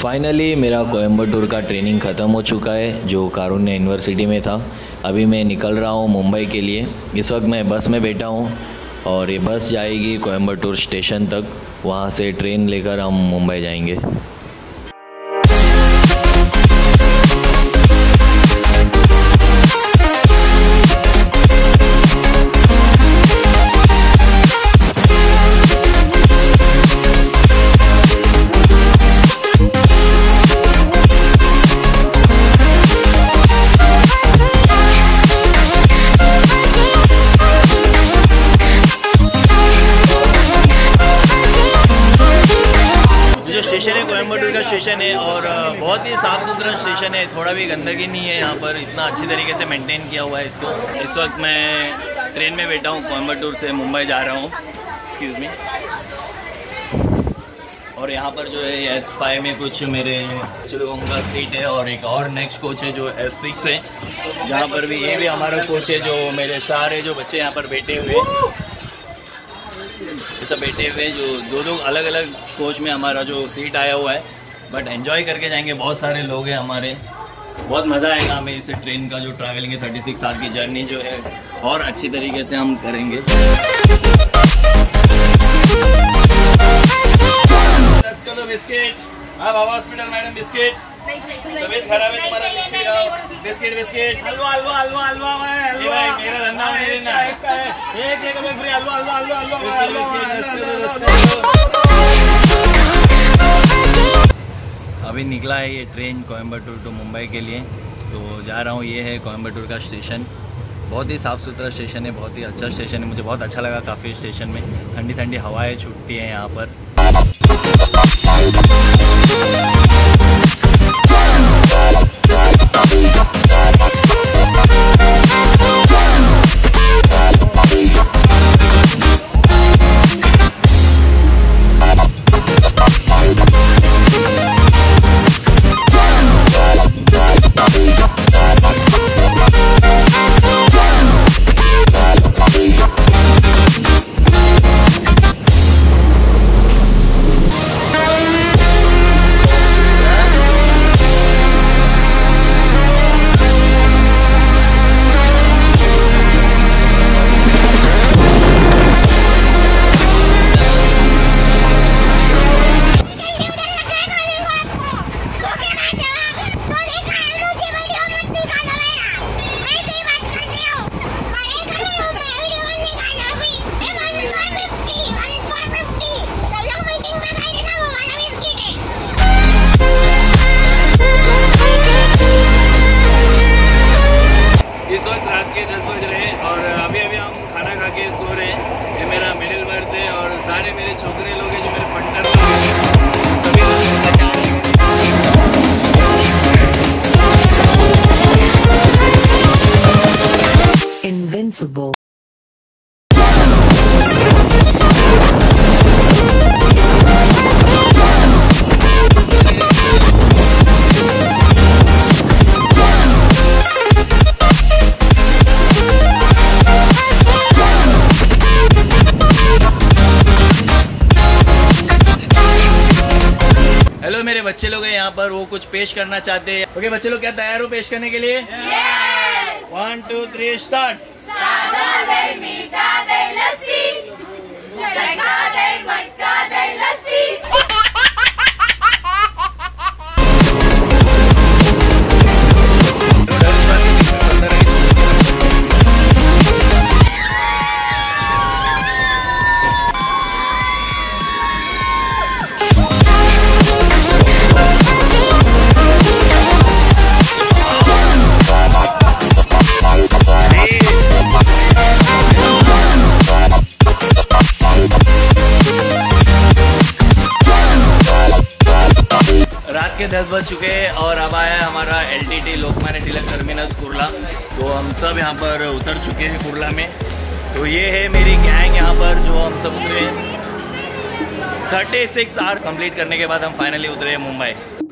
Finally मेरा कोयम्बटूर का training ख़त्म हो चुका है जो कारुण्य यूनिवर्सिटी में था। अभी मैं निकल रहा हूँ मुंबई के लिए। इस वक्त मैं बस में बैठा हूँ और ये बस जाएगी कोयम्बटूर स्टेशन तक। वहाँ से ट्रेन लेकर हम मुंबई जाएंगे। स्टेशन है कोयम्बटूर का स्टेशन है और बहुत ही साफ़ सुथरा स्टेशन है। थोड़ा भी गंदगी नहीं है यहाँ पर। इतना अच्छी तरीके से मेंटेन किया हुआ है इसको। इस वक्त मैं ट्रेन में बैठा हूँ, कोयम्बटूर से मुंबई जा रहा हूँ। Excuse me. और यहाँ पर जो है S5 में कुछ मेरे लोगों का सीट है और एक और नेक्स्ट कोच है जो S6 है, जहाँ पर भी ये भी हमारा कोच है। जो मेरे सारे जो बच्चे यहाँ पर बैठे हुए सब बैठे हुए जो दो अलग अलग कोच में हमारा जो सीट आया हुआ है। बट एंजॉय करके जाएंगे। बहुत सारे लोग हैं हमारे, बहुत मज़ा आएगा हमें। इस ट्रेन का जो ट्रैवलिंग है 36 आवर की जर्नी जो है और अच्छी तरीके से हम करेंगे। 10 का दो बिस्किट। हाँ बाबा हॉस्पिटल मैडम बिस्किट। तबीयत खराब है तुम्हारा, बिस्किट बिस्किट हलवा हलवा हलवा हलवा हलवा। मेरा धंधा मेरे ना एक फ्री हलवा हलवा हलवा हलवा। अभी निकला है ये ट्रेन कोयम्बटूर टू मुंबई के लिए, तो जा रहा हूँ। ये है कोयम्बटूर का स्टेशन। बहुत ही साफ़ सुथरा स्टेशन है, बहुत ही अच्छा स्टेशन है। मुझे बहुत अच्छा लगा। काफ़ी स्टेशन में ठंडी ठंडी हवाएं छूटती हैं यहाँ पर। इस वक्त रात के 10 बज रहे हैं और अभी हम खाना खा के सो रहे हैं। ये मेरा मिडिल बर्थ है और सारे मेरे छोकरे लोग हैं जो मेरे फंडर सभी लोग Invincible. हेलो मेरे बच्चे लोग हैं यहाँ पर, वो कुछ पेश करना चाहते हैं। ओके बच्चे लोग, क्या तैयार हो पेश करने के लिए? Yes! 1 2 3 स्टार्ट। सादा दही मीठा दही लस्सी, चटका दही मटका दही लस्सी। रात के 10 बज चुके हैं और अब आया है हमारा LTT लोकमान्य तिलक टर्मिनस कुर्ला। तो हम सब यहाँ पर उतर चुके हैं कुर्ला में। तो ये है मेरी गैंग यहाँ पर जो हम सब उतरे। 36 आवर कंप्लीट करने के बाद हम फाइनली उतरे मुंबई।